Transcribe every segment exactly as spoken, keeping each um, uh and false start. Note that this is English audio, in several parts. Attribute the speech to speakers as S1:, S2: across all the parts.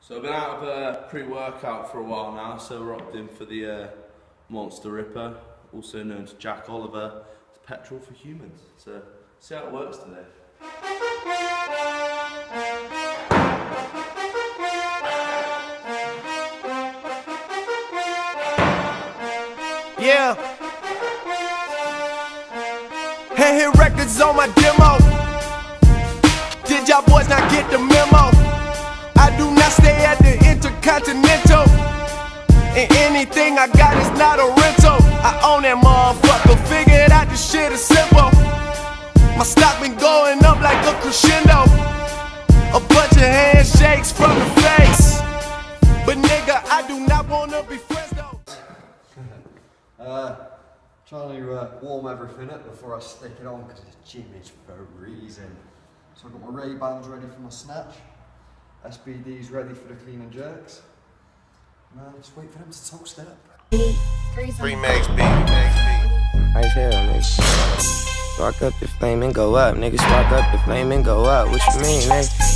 S1: So I've been out of uh, pre-workout for a while now, so we're opted in for the uh, Monster Ripper, also known as Jack Oliver. It's petrol for humans. So see how it works today.
S2: Yeah. Hand hit records on my demo. Did y'all boys not get the memo? I do not stay at the Intercontinental, and anything I got is not a rental. I own that motherfucker, figured out this shit is simple. My stock been going up like a crescendo. A bunch of handshakes from the face, but nigga, I do not wanna be friends though.
S3: uh, trying to uh, warm everything up before I stick it on because the gym is freezing. So I've got my Ray-Bans ready for my snatch. S B D's ready for the clean and jerks. Man, just wait for them to toast it up.
S4: Three max B, max B.
S5: Nice hell, nigga. Spark up the flame and go up, nigga. Spark up the flame and go up. What you mean,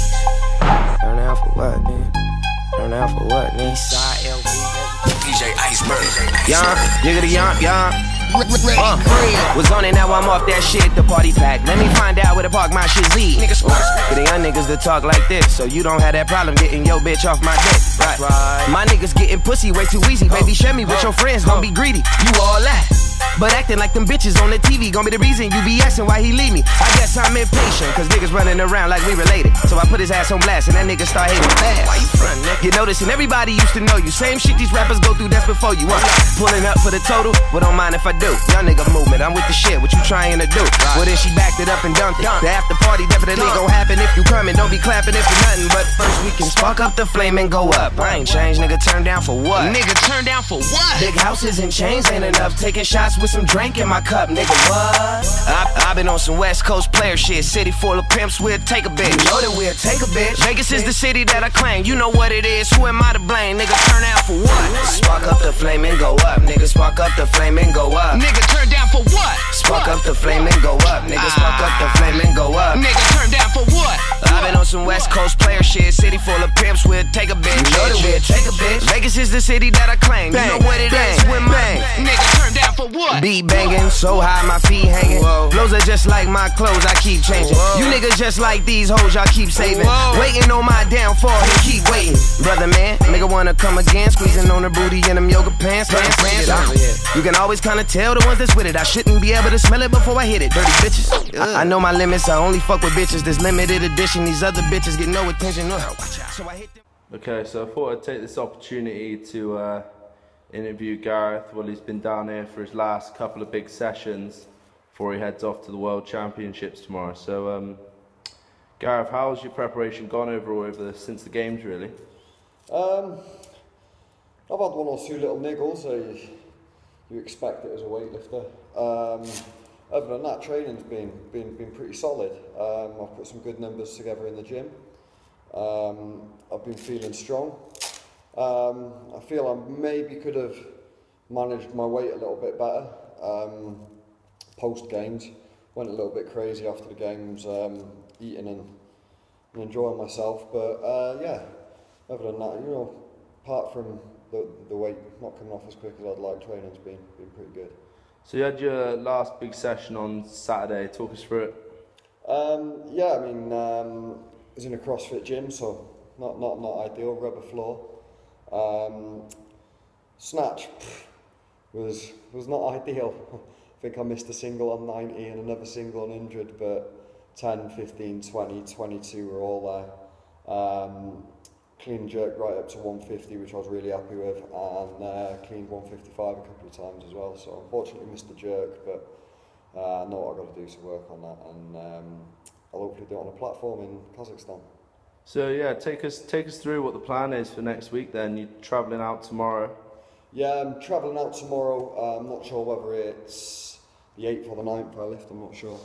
S5: nigga? Turn out for what, nigga? Turn out for what, nigga? Side L V,
S4: D J Iceberg.
S5: Yomp, yiggity yomp, yomp. Uh, was on it, now I'm off that shit, the party pack. Let me find out where to park my shit lead. Niggas, uh, the young niggas that talk like this, so you don't have that problem getting your bitch off my dick. Right. Right. My niggas getting pussy way too easy. Baby, share me with your friends, don't be greedy. You all that. But acting like them bitches on the T V gon' be the reason you be asking why he leave me. I guess I'm impatient, cause niggas running around like we related. So I put his ass on blast and that nigga start hating fast. Why you front, nigga? You noticing everybody used to know you. Same shit these rappers go through, that's before you. Uh, pulling up for the total, but don't mind if I do. Young nigga movement, I'm with the shit, what you trying to do? Well then she backed it up and dumped it. The after party definitely gon' happen if you coming. Don't be clapping if you're nothing, but first we can spark up the flame and go up. I ain't changed, nigga, turn down for what? Nigga, turn down for what? Big houses and chains ain't enough, taking shots with some drink in my cup, nigga, what? I, I been on some West Coast player shit. City full of pimps, we'll take a bitch. You know that we'll take a bitch. Vegas is the city that I claim. You know what it is, who am I to blame? Nigga, turn out for what? Spark up the flame and go up. Nigga, spark up the flame and go up.
S4: Nigga, turn down for what?
S5: Spark up the flame and go up. Nigga, spark up the flame and go up.
S4: Nigga, turn down for what?
S5: I been on some West Coast player shit. City full of pimps, we'll take a bitch. You know that we'll take a bitch. Vegas is the city that I claim. You know what it is, who am I?
S4: Nigga, turn down for what?
S5: Beat banging, so high my feet hanging. Whoa. Blows are just like my clothes, I keep changing. Whoa. You niggas just like these hoes, y'all keep saving. Whoa. Waiting on my downfall, you keep waiting. Brother man, nigga wanna come again, squeezing on her booty in them yoga pants. pants, pants. Uh, you can always kinda tell the ones that's with it. I shouldn't be able to smell it before I hit it. Dirty bitches. I, I know my limits, I only fuck with bitches. This limited edition, these other bitches get no attention. Uh, watch out. So I hit them.
S1: Okay, so I thought I'd take this opportunity to uh, interview Gareth. Well, he's been down here for his last couple of big sessions before he heads off to the World Championships tomorrow. So, um, Gareth, how's your preparation gone overall over the, since the games, really?
S3: Um, I've had one or two little niggles. Uh, you expect it as a weightlifter. Um, other than that, training's been been been pretty solid. Um, I've put some good numbers together in the gym. Um, I've been feeling strong. Um, I feel I maybe could have managed my weight a little bit better. Um, post games, went a little bit crazy after the games, um, eating and, and enjoying myself. But uh, yeah, other than that, you know, apart from the the weight not coming off as quick as I'd like, training's been been pretty good. So
S1: you had your last big session on Saturday. Talk us through it.
S3: Um, yeah, I mean, um, I was in a CrossFit gym, so not not not ideal. Rubber floor. Um, snatch pff, was was not ideal. I think I missed a single on ninety and another single on one hundred, but ten, fifteen, twenty, twenty-two were all there. Um, clean jerk right up to one fifty, which I was really happy with, and uh, cleaned one fifty-five a couple of times as well. So unfortunately missed the jerk, but uh, I know what I've got to do to work on that, and um, I'll hopefully do it on a platform in Kazakhstan.
S1: So yeah, take us take us through what the plan is for next week then. You're travelling out tomorrow. Yeah, I'm travelling out tomorrow. Uh, I'm not sure whether it's the eighth or the ninth I lift, I'm not sure.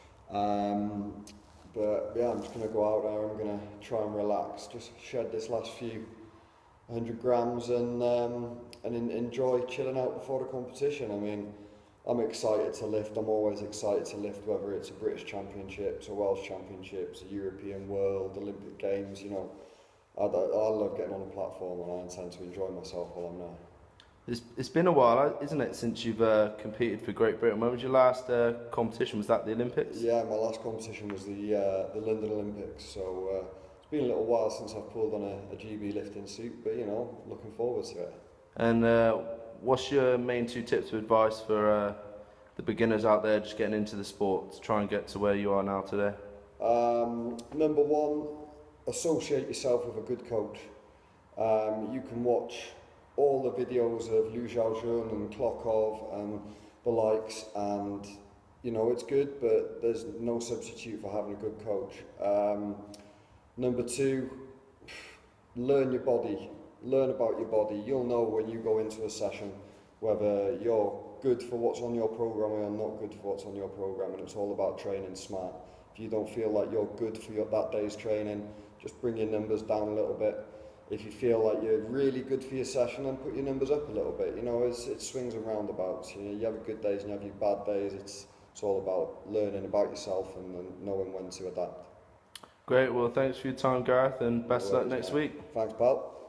S1: Um, but yeah, I'm just going to go out there, I'm going to try and relax, just shed this last few hundred grams and, um, and in, enjoy chilling out before the competition. I mean, I'm excited to lift, I'm always excited to lift, whether it's a British Championships, a Welsh Championships, a European World, Olympic Games, you know.
S3: I, I love getting on the platform, and I intend to enjoy myself while I'm there.
S1: It's, it's been a while, isn't it, since you've uh, competed for Great Britain? When was your last uh, competition? Was that the Olympics?
S3: Yeah, my last competition was the uh, the London Olympics. So uh, it's been a little while since I've pulled on a, a G B lifting suit, but you know, looking forward to it.
S1: And uh, what's your main two tips of advice for uh, the beginners out there just getting into the sport to try and get to where you are now today?
S3: Um, number one, associate yourself with a good coach. Um, you can watch all the videos of Liu Xiaojun and Klokov and the likes, and you know it's good, but there's no substitute for having a good coach. Um, number two, learn your body, learn about your body. You'll know when you go into a session whether you're good for what's on your program or you're not good for what's on your program, and it's all about training smart. If you don't feel like you're good for your, that day's training, just bring your numbers down a little bit. If you feel like you're really good for your session, then put your numbers up a little bit. You know, it's, it swings and roundabouts. You know, you have your good days and you have your bad days. It's, it's all about learning about yourself and, and knowing when to adapt.
S1: Great, well thanks for your time, Gareth, and best
S3: No
S1: luck
S3: worries,
S1: next
S3: man.
S1: week.
S3: Thanks, pal.